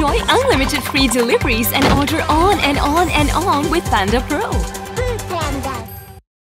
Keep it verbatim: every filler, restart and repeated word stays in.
Enjoy unlimited free deliveries and order on and on and on with Panda Pro.